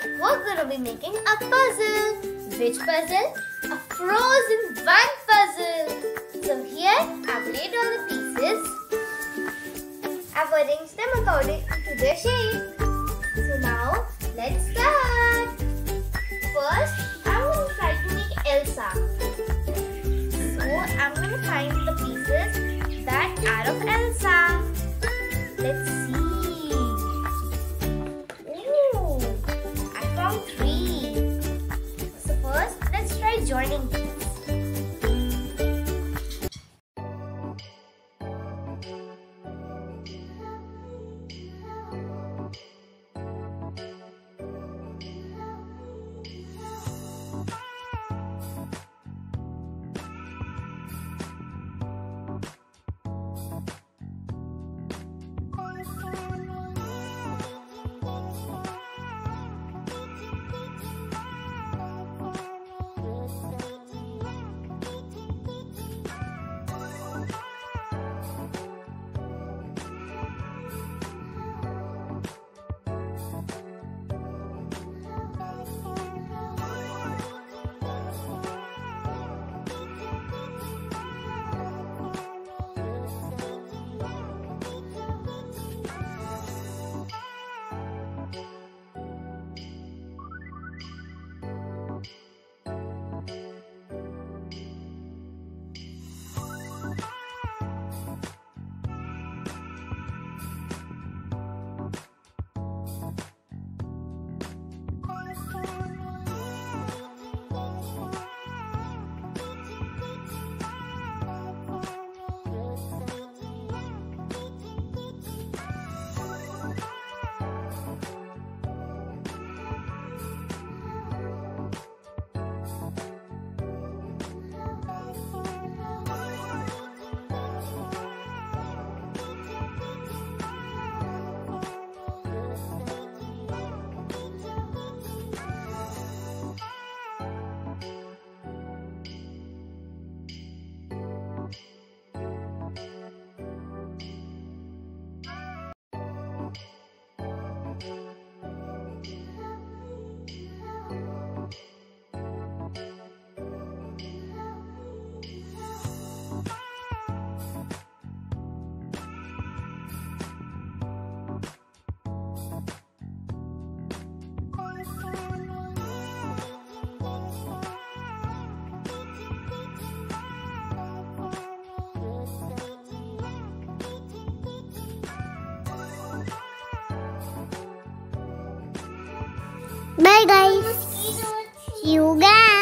we're going to be making a puzzle. Which puzzle? A frozen one puzzle. So here I've laid all the pieces. I've arranged them according to their shape. So now let's start. First, I'm going to try to make Elsa. So I'm going to find the pieces that are of Elsa. Let's see. Ooh, I found 3. So first, let's try joining these. Bye guys. See you guys.